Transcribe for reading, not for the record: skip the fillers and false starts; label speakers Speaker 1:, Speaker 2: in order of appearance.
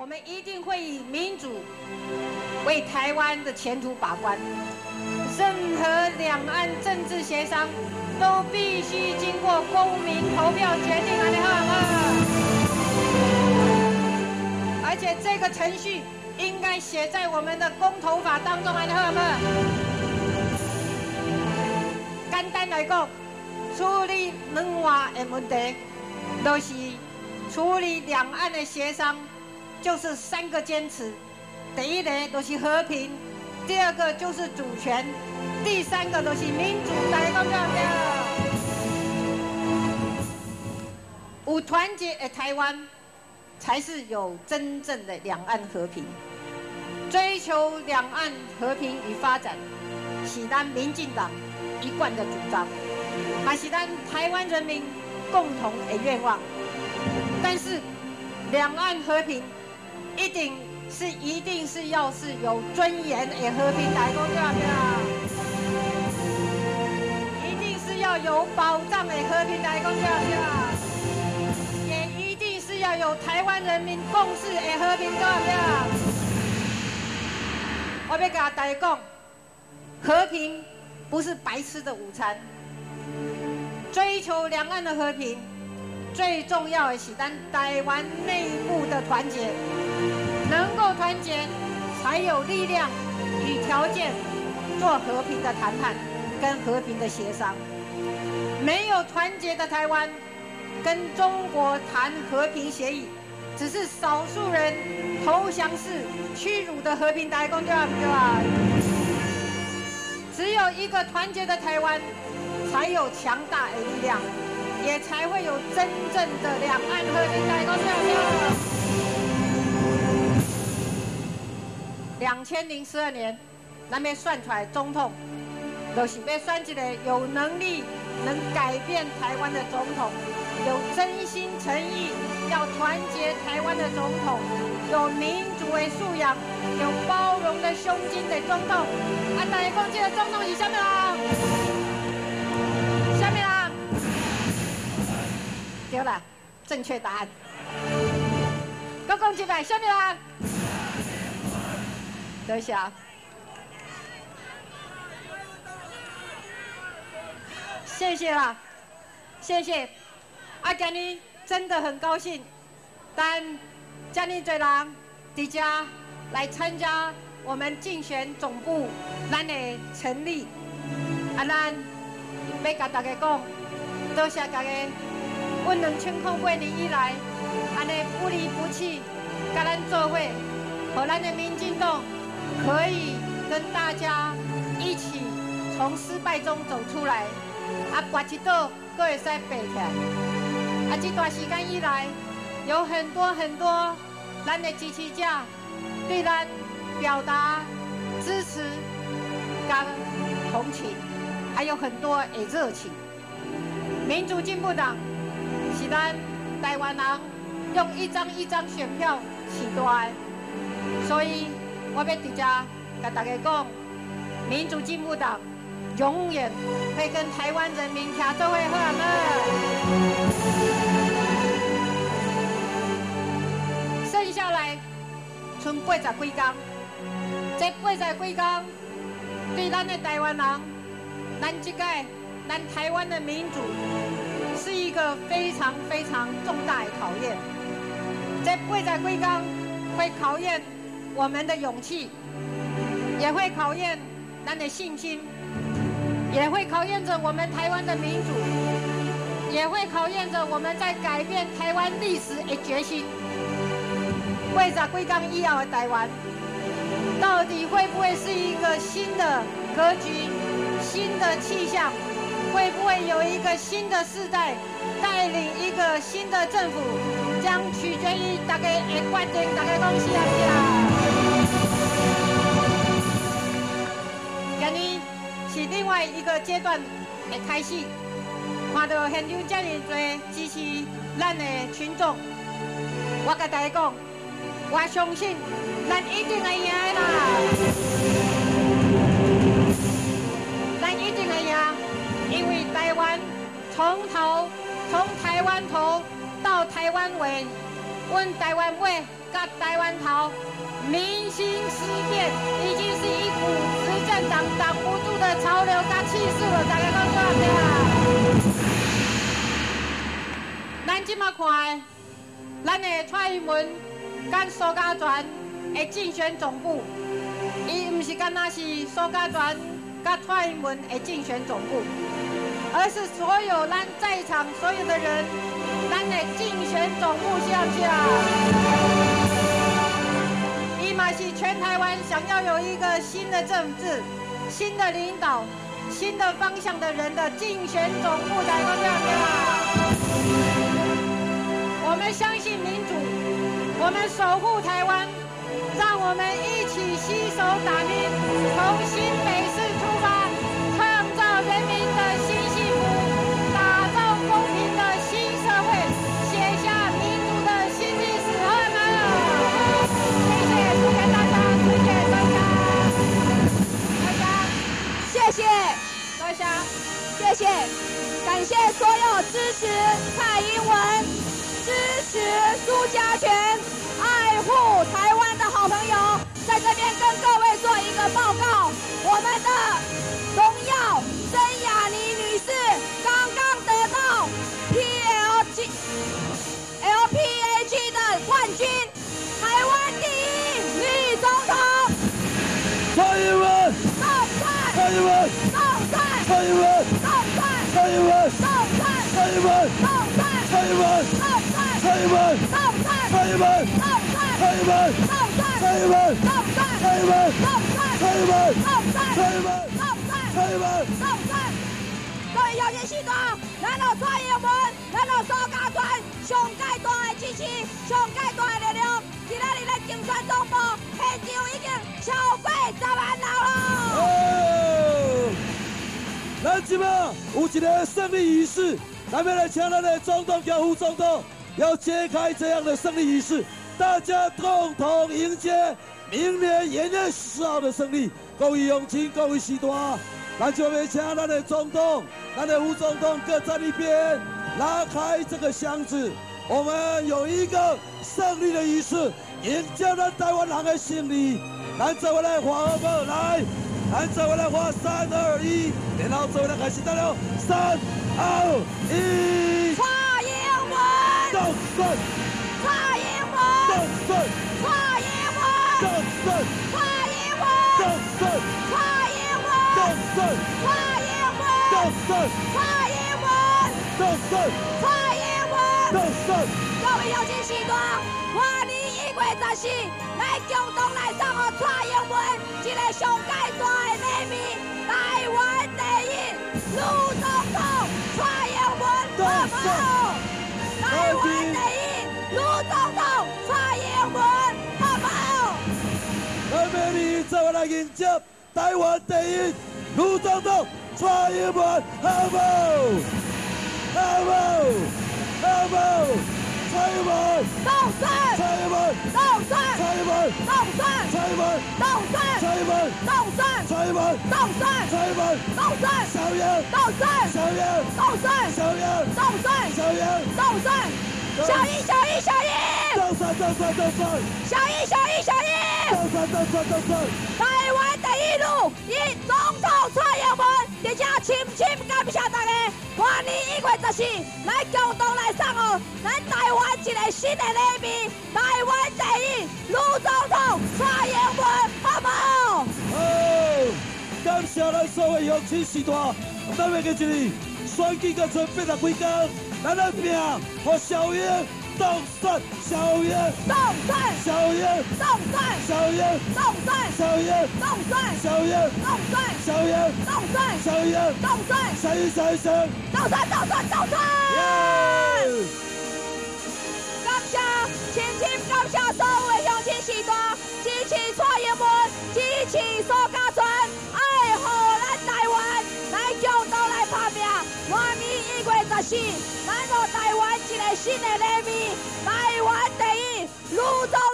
Speaker 1: 们一定会以民主为台湾的前途把关。任何两岸政治协商都必须经过公民投票决定，安尼好吗？而且这个程序应该写在我们的公投法当中，安尼好吗？简单来讲，处理两岸的问题，就是处理两岸的协商，就是3个坚持。第一个就是和平，第2个就是主权，第3个就是民主。大家讲对不对？有团结的台湾，才是有真正的两岸和平。追求两岸和平与发展，是咱民进党一贯的主张，也是咱台湾人民共同的愿望。但是，两岸和平一定是要是有尊严的和平，大家讲对不对？一定是要有保障的和平，大家讲对不对？也一定是要有台湾人民共识的和平，对不对？我要甲大家讲，和平不是白吃的午餐。追求两岸的和平，最重要的是咱台湾内部的团结。能够团结，才有力量与条件做和平的谈判跟和平的协商。没有团结的台湾，跟中国谈和平协议，只是少数人投降式屈辱的和平，大家讲对吧？只有一个团结的台湾，才有强大的力量，也才会有真正的两岸和平，大家讲对吧？2002年，咱们选出来总统，就是要选一个有能力、能改变台湾的总统，有真心诚意要团结台湾的总统，有民主的素养，有包容的胸襟的总统。啊，大家讲这个总统是什么人？什么人？对了，正确答案。再讲一摆，什么人？等一下，谢谢啦，谢谢。啊，今日真的很高兴，但这么多人伫这来参加我们竞选总部咱的成立，啊，咱要甲大家讲，多谢大家，阮2008年以来，安尼不离不弃，甲咱做伙，和咱的民进党。可以跟大家一起从失败中走出来，啊，跋一倒，阁会使爬起来。啊，这段时间以来，有很多咱的支持者对咱表达支持、跟同情，还有很多的热情。民主进步党是咱台湾人用一张一张选票取出来，所以。我要直接跟大家讲，民主进步党永远会跟台湾人民徛做伙好吗？剩下来剩80几天，这80几天对咱的台湾人，咱这个咱台湾的民主是一个非常重大的考验。这80几天会考验。我们的勇气，也会考验咱的信心，也会考验着我们台湾的民主，也会考验着我们在改变台湾历史的决心。80几天以后的台湾，到底会不会是一个新的格局、新的气象？会不会有一个新的世代带领一个新的政府？将取决于大家的决定，大家讲是啊是啊。今年是另外一个阶段的开始，看到现场这么多支持咱的群众，我跟大家讲，我相信咱一定会赢的啦，咱一定会赢，因为台湾从台湾头到台湾尾，阮台湾尾甲台湾头民心思变，已经是一股执政党挡不住的潮流跟气势了。大家讲对不对啊？咱即马看，咱的蔡英文跟苏家全的竞选总部，伊唔是干那是苏家全跟蔡英文的竞选总部，而是所有咱在场所有的人，咱的竞选总部是不是啊？伊嘛是全台湾想要有一个新的政治、新的领导、新的方向的人的竞选总部，大家讲对不对啊？我们相信民主，我们守护台湾，让我们一起携手打拼，从新北市出发，创造人民的新幸福，打造公平的新社会，写下民主的新历史。好吗？谢谢，谢谢大家，谢谢大家，
Speaker 2: 谢谢
Speaker 1: 大家，
Speaker 2: 谢谢，感谢所有支持蔡英文、支持苏家全、爱护台湾的好朋友，在这边跟各位做一个报告，我们的荣耀曾雅妮女士刚刚得到 LPAG 的冠军，台湾第一女总统。
Speaker 3: 蔡英文，蔡英文，蔡英文，蔡英文，蔡英文，蔡英文，蔡英文，蔡英文，蔡英文，蔡英文，蔡英文，蔡英文，蔡英文，蔡英文，
Speaker 2: 各位邀请时段，咱有蔡英文，咱有苏家全，上界大的支持，上界大的力量，今仔日咧竞选总部，现场已经超过10万人了。
Speaker 3: 咱即马有一个胜利仪式，咱们来请咱的总统跟副总统要揭开这样的胜利仪式，大家共同迎接明年元月14号的胜利。各位乡亲，各位时段，咱就要请咱的总统、咱的副总统各站一边，拉开这个箱子，我们有一个胜利的仪式，迎接咱台湾人的胜利。咱做伙来画好不好？来。咱做伙来画3、2、1，然后做伙来开始打了3、2、1。
Speaker 2: 蔡英文，
Speaker 3: 动身！
Speaker 2: 蔡英文，
Speaker 3: 动身！
Speaker 2: 蔡英文，
Speaker 3: 动身！
Speaker 2: 蔡英文，
Speaker 3: 动身！
Speaker 2: 蔡英文，
Speaker 3: 动身！
Speaker 2: 蔡英文，
Speaker 3: 动身！
Speaker 2: 蔡英文，
Speaker 3: 动身！
Speaker 2: 蔡英文，
Speaker 3: 动身！
Speaker 2: 各位邀请时段，欢迎1月14来共同来送予蔡英文一个上界大的礼物，台湾第一女总统蔡英文，好不好？台湾第一女总统蔡英文，好不好？
Speaker 3: 咱们你做伙来迎接台湾第一女总统蔡英文，好不好？好不好？好不好？蔡英文，
Speaker 2: 动身！
Speaker 3: 蔡英文，
Speaker 2: 动身！
Speaker 3: 蔡英文，
Speaker 2: 动身！
Speaker 3: 蔡英文，
Speaker 2: 动身！
Speaker 3: 蔡英文，
Speaker 2: 动身！
Speaker 3: 蔡英文，
Speaker 2: 动身！
Speaker 3: 蔡英文，
Speaker 2: 动身！
Speaker 3: 小杨，
Speaker 2: 动身！
Speaker 3: 小杨，
Speaker 2: 动身！
Speaker 3: 小杨，
Speaker 2: 动身！
Speaker 3: 小杨，
Speaker 2: 动身！小英，小英，小英！
Speaker 3: 动身，动身，动身！
Speaker 2: 小英，小英，小英！
Speaker 3: 动身，动身，动身！
Speaker 2: 台湾第一女总统蔡英文，在这深深感谢大家，欢迎1月14来共同来送予咱台湾一个新的礼物，台湾第一女总统蔡英文，好不好？
Speaker 3: 好，感谢咱所有乡亲时代，咱要个一日选举到剩8几天，咱来拼，互小英动身，小英
Speaker 2: 动身！
Speaker 3: 小英
Speaker 2: 动身！
Speaker 3: 小英
Speaker 2: 动身！
Speaker 3: 小英
Speaker 2: 动身！
Speaker 3: 小英
Speaker 2: 动身！
Speaker 3: 小英
Speaker 2: 动身！
Speaker 3: 小英
Speaker 2: 动身！
Speaker 3: 小英小英小英，
Speaker 2: 动身！动身！动身！
Speaker 3: 耶！
Speaker 2: 感谢，深深感谢所有的乡亲时代支持蔡英文，支持苏家全，爱护咱台湾，来共同来打拼。欢迎1月14，咱有台湾一个新的礼物，台湾第一女总